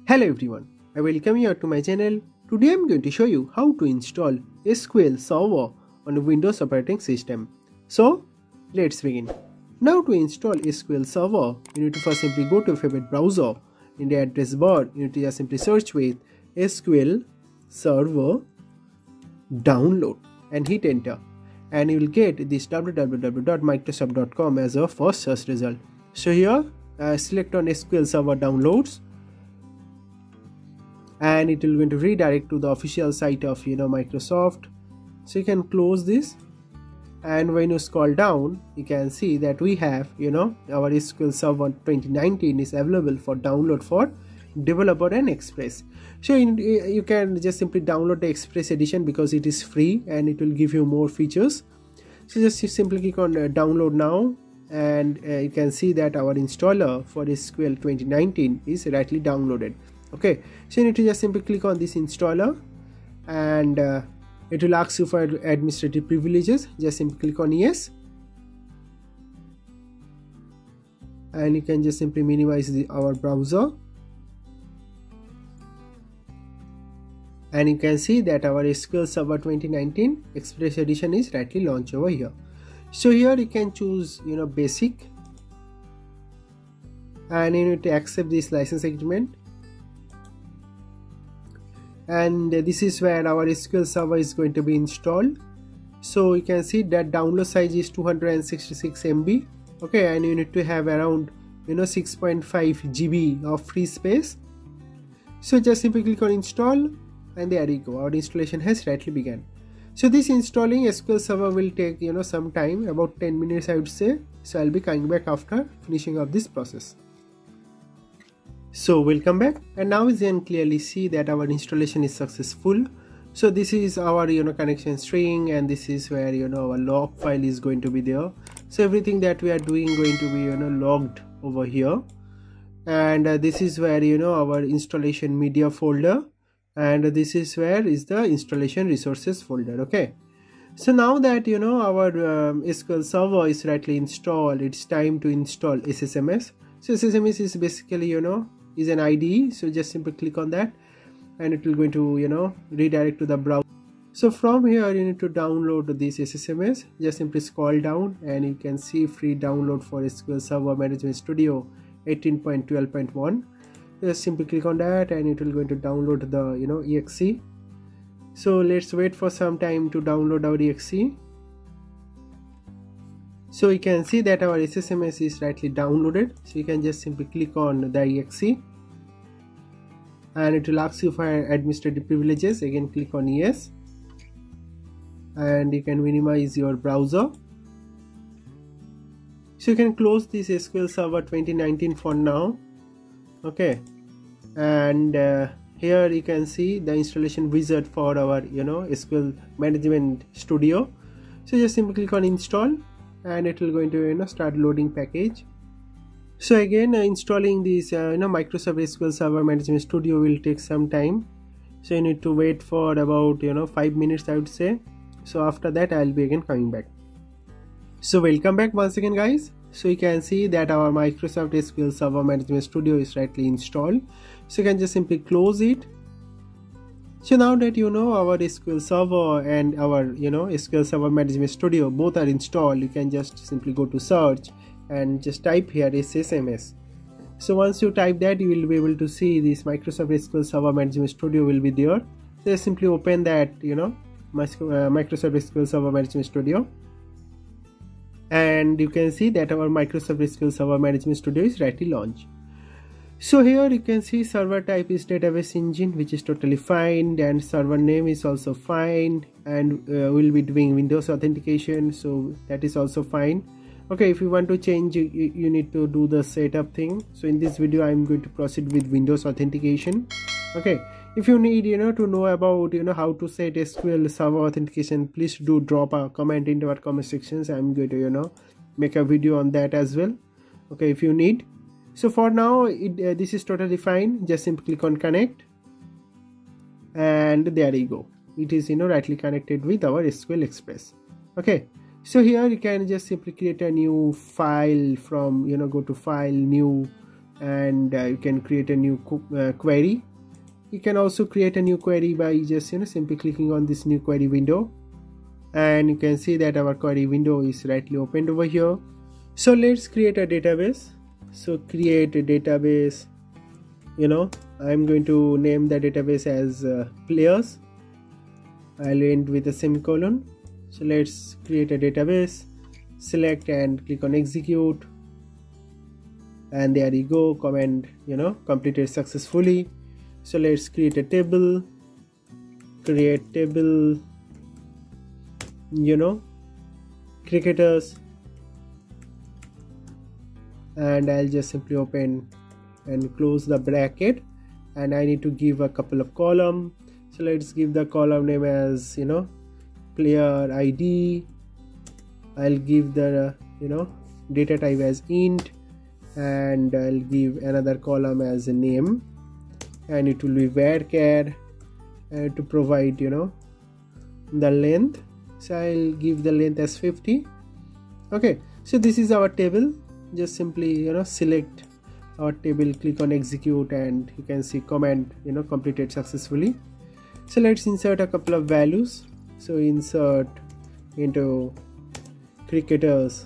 Hello everyone, I welcome you to my channel. Today I am going to show you how to install SQL Server on a Windows operating system. So let's begin. Now to install SQL Server, you need to first simply go to your favorite browser. In the address bar, you need to just simply search with SQL Server download and hit enter. And you will get this www.microsoft.com as a first search result. So here select on SQL Server downloads, and it will going to redirect to the official site of Microsoft. So you can close this, and when you scroll down you can see that we have our SQL Server 2019 is available for download for developer and Express. So you can just simply download the Express edition because it is free and it will give you more features. So just simply click on download now, and you can see that our installer for SQL 2019 is rightly downloaded. Okay, so you need to just simply click on this installer, and it will ask you for administrative privileges. Just simply click on yes, and you can just simply minimize our browser, and you can see that our SQL Server 2019 Express edition is rightly launched over here. So here you can choose basic, and you need to accept this license agreement. And this is where our SQL Server is going to be installed. So you can see that download size is 266 MB. Okay, and you need to have around 6.5 GB of free space. So just simply click on install, and there you go, our installation has rightly begun. So this installing SQL Server will take some time, about 10 minutes I would say. So I'll be coming back after finishing of this process. So welcome back, and now you can clearly see that our installation is successful. So this is our connection string, and this is where our log file is going to be there. So everything that we are doing going to be logged over here, and this is where our installation media folder, and this is where is the installation resources folder. Okay, so now that our SQL Server is rightly installed, it's time to install SSMS. So SSMS is basically is an IDE. So just simply click on that, and it will going to redirect to the browser. So from here you need to download this SSMS. Just simply scroll down, and you can see free download for SQL Server Management Studio 18.12.1. just simply click on that, and it will going to download the exe. So let's wait for some time to download our exe. So you can see that our SSMS is rightly downloaded. So you can just simply click on the exe, and it will ask you for administrative privileges. Again, click on yes, and you can minimize your browser. So you can close this SQL Server 2019 for now. Okay, and here you can see the installation wizard for our SQL Management Studio. So just simply click on install, and it will going to start loading package. So again, installing this Microsoft SQL Server Management Studio will take some time. So you need to wait for about 5 minutes I would say. So after that I'll be again coming back. So welcome back once again guys. So you can see that our Microsoft SQL Server Management Studio is rightly installed. So you can just simply close it. So now that our SQL Server and our SQL Server Management Studio both are installed, you can just simply go to search and just type here SSMS. So once you type that, you will be able to see this Microsoft SQL Server Management Studio will be there. So just simply open that Microsoft SQL Server Management Studio, and you can see that our Microsoft SQL Server Management Studio is rightly launched. So here you can see server type is database engine, which is totally fine, and server name is also fine, and we'll be doing Windows authentication, so that is also fine. Okay, if you want to change, you need to do the setup thing. So in this video I'm going to proceed with Windows authentication. Okay, if you need to know about how to set SQL Server authentication, please do drop a comment into our comment sections. I'm going to make a video on that as well. Okay, if you need. So for now this is totally fine. Just simply click on connect, and there you go, it is rightly connected with our SQL Express. Okay, so here you can just simply create a new file from go to file, new and you can create a new query. You can also create a new query by just simply clicking on this new query window, and you can see that our query window is rightly opened over here. So let's create a database. So create a database. I'm going to name the database as players. I'll end with a semicolon. So let's create a database. Select and click on execute, and there you go, command completed successfully. So let's create a table. Create table, cricketers, and I'll just simply open and close the bracket, and I need to give a couple of columns. So let's give the column name as player ID. I'll give the data type as int, and I'll give another column as a name, and it will be varchar to provide the length. So I'll give the length as 50. Okay, so this is our table. Just simply select our table, click on execute, and you can see command completed successfully. So let's insert a couple of values. So insert into cricketers,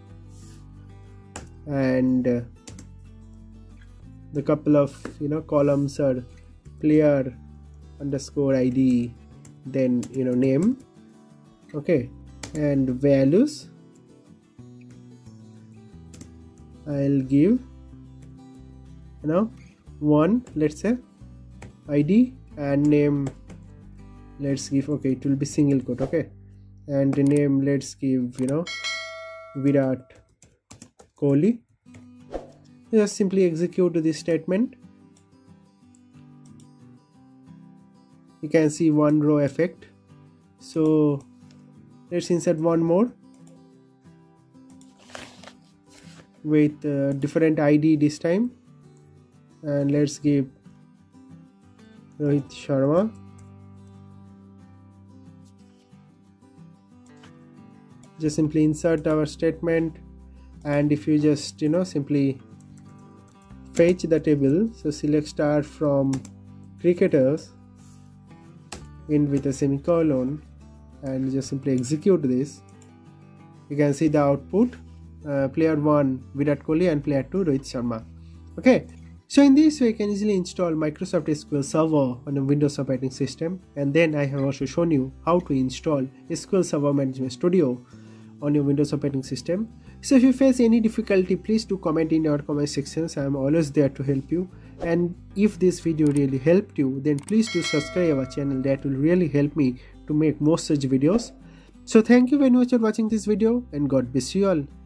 and the couple of columns are player underscore ID, then name. Okay, and values I'll give 1, let's say, ID, and name let's give, okay, it will be single quote. Okay, and the name let's give Virat Kohli. Just simply execute this statement. You can see one row effect. So let's insert one more with different ID this time, and let's give Rohit Sharma. Just simply insert our statement, and if you just simply fetch the table, so select star from cricketers, end with a semicolon, and just simply execute this. You can see the output, player 1 Virat Kohli and player 2 Rohit Sharma. Okay, so in this way you can easily install Microsoft SQL Server on a Windows operating system, and then I have also shown you how to install SQL Server Management Studio on your Windows operating system. So if you face any difficulty, please do comment in our comment sections. I am always there to help you, and if this video really helped you, then please do subscribe our channel. That will really help me to make more such videos. So thank you very much for watching this video, and God bless you all.